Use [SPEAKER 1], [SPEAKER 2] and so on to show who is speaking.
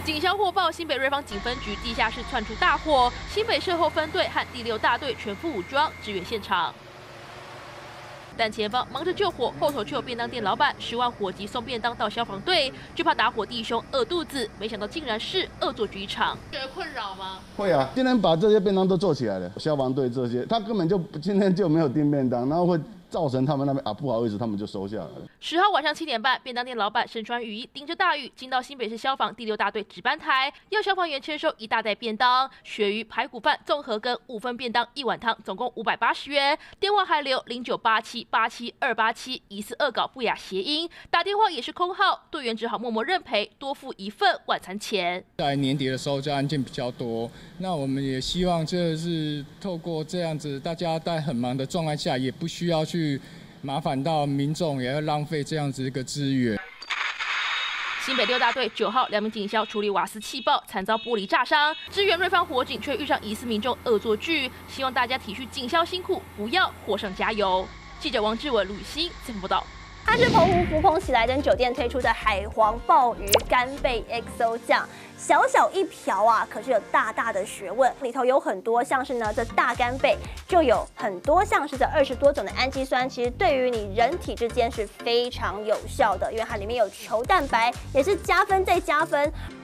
[SPEAKER 1] 警消获报，新北瑞芳警分局地下室窜出大火，新北社后分队和第6大队全副武装支援现场。但前方忙着救火，后头却有便当店老板10万火急送便当到消防队，就怕打火弟兄饿肚子，没想到竟然是恶作剧一场。觉得困扰吗？会
[SPEAKER 2] 啊，今天把这些便当都做起来了，消防队这些他根本就今天就没有订便当，然后会造成他们那边不好意思，他们就收下来了。
[SPEAKER 1] 10号晚上7点半，便当店老板身穿雨衣，顶着大雨进到新北市消防第6大队值班台，要消防员签收1大袋便当，鳕鱼排骨饭综合跟5份便当1碗汤，总共580元。电话还留0987872287，疑似恶搞不雅谐音，打电话也是空号，队员只好默默认赔，多付1份晚餐钱。
[SPEAKER 3] 在年底的时候，这案件比较多，那我们也希望这是透过这样子，大家在很忙的状态下，也不需要去麻烦到民众，也要浪费这样子一个资源。
[SPEAKER 1] 新北6大队9号2名警消处理瓦斯气爆，惨遭玻璃炸伤，支援瑞芳火警却遇上疑似民众恶作剧，希望大家体恤警消辛苦，不要火上加油。记者王志文、陆雨欣采访报道。
[SPEAKER 4] 它是澎湖福朋喜来登酒店推出的海皇鲍鱼干贝 XO 酱，小小一瓢啊，可是有大大的学问，里头有很多像是呢这大干贝就有很多像是这20多种的氨基酸，其实对于你人体之间是非常有效的，因为它里面有球蛋白，也是加分再加分。